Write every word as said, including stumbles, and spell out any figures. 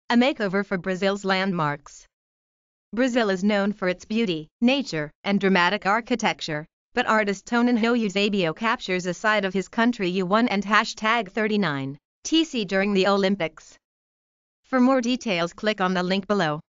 A makeover for Brazil's landmarks. Brazil is known for its beauty, nature, and dramatic architecture, but artist Toninho Euzebio captures a side of his country you won and hashtag thirty-nine T C during the Olympics. For more details, click on the link below.